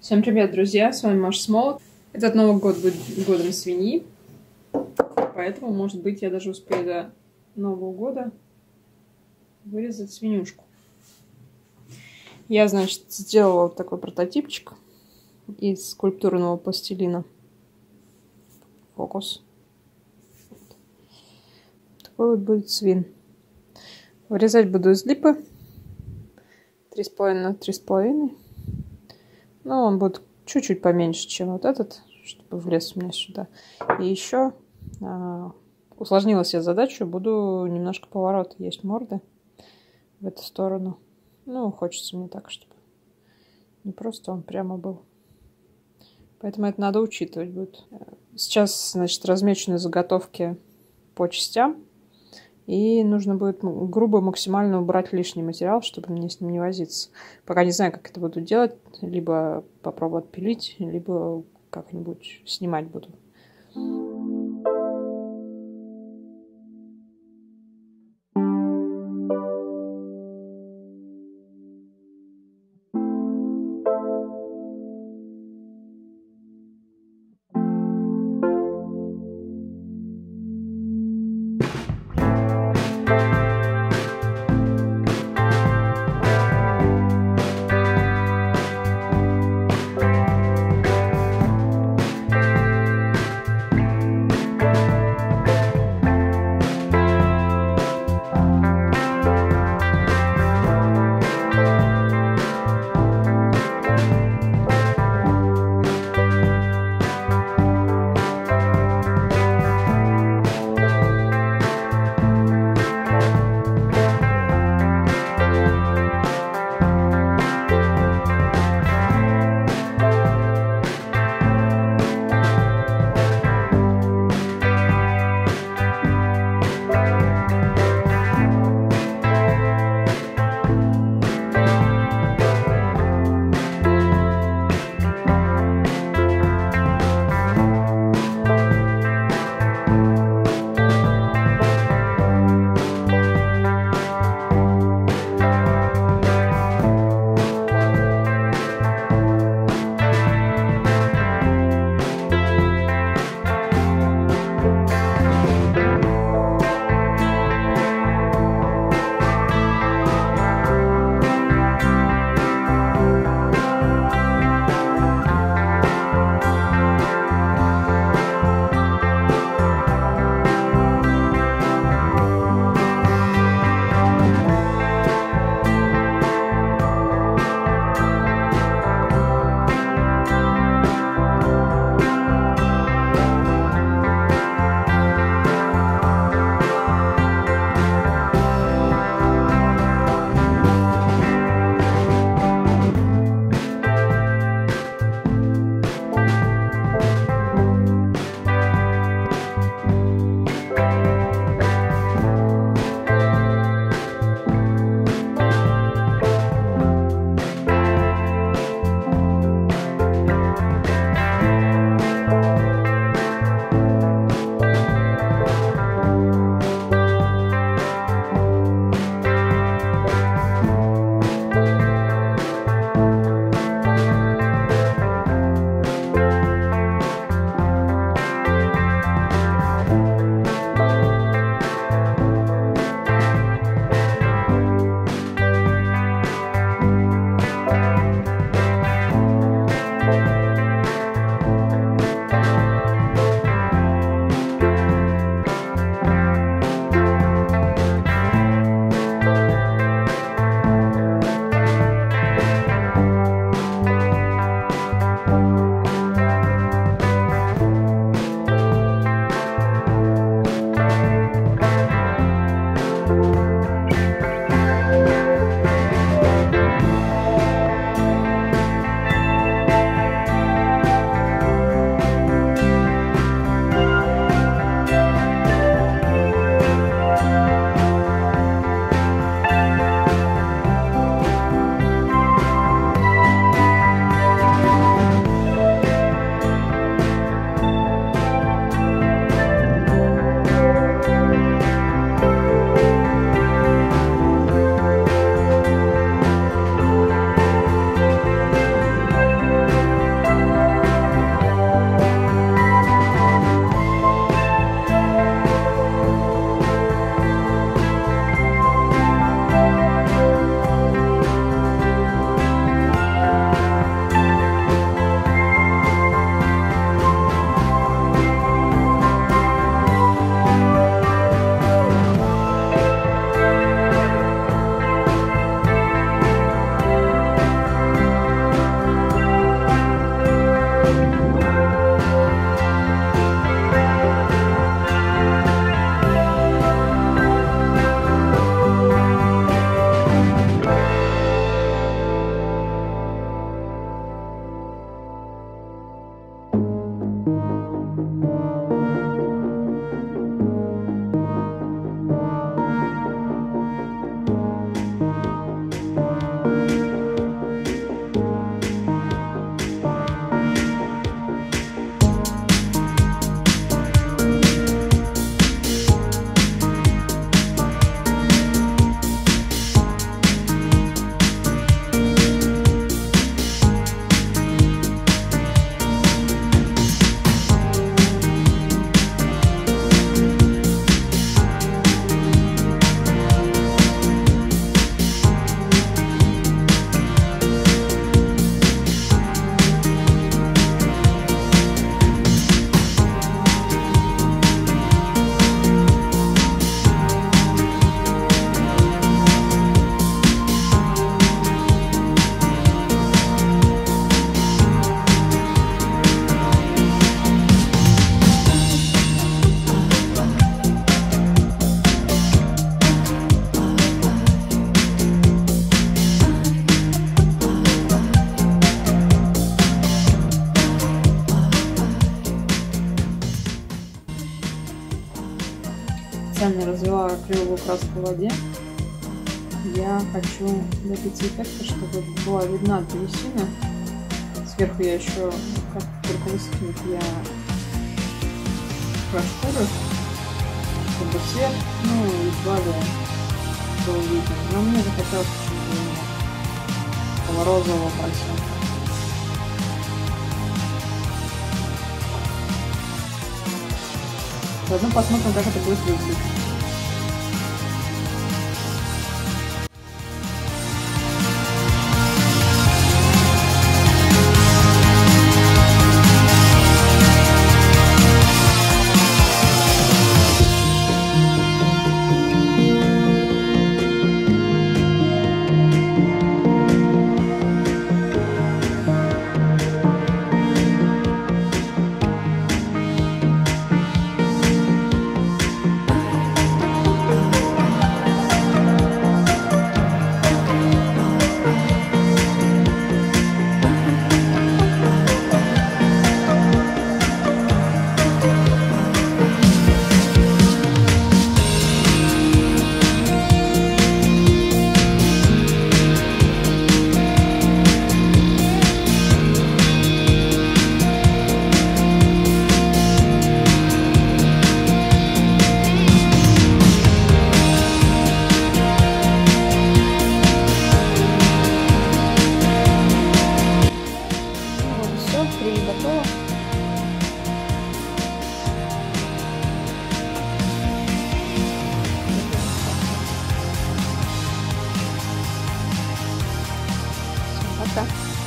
Всем привет, друзья! С вами Маша Смолот. Этот Новый год будет годом свиньи, поэтому, может быть, я даже успею до Нового года вырезать свинюшку. Я, значит, сделала вот такой прототипчик из скульптурного пластилина. Фокус. Такой вот будет свин. Вырезать буду из липы 3,5 на 3,5. Но он будет чуть-чуть поменьше, чем вот этот, чтобы влез у меня сюда. И еще усложнила себе задачу, буду немножко поворот есть морды в эту сторону. Ну, хочется мне так, чтобы не просто он прямо был. Поэтому это надо учитывать будет. Сейчас, значит, размечены заготовки по частям. И нужно будет грубо максимально убрать лишний материал, чтобы мне с ним не возиться. Пока не знаю, как это буду делать. Либо попробую отпилить, либо как-нибудь снимать буду. специально развела акриловую краску в воде. Я хочу добиться эффекта, чтобы была видна древесина. Сверху я еще, как только высохнет, я проштурю, чтобы цвет, ну и далее был видно. Но мне захотелось такого розового процента. Заодно посмотрим, как это будет выглядеть. Готово. Пока.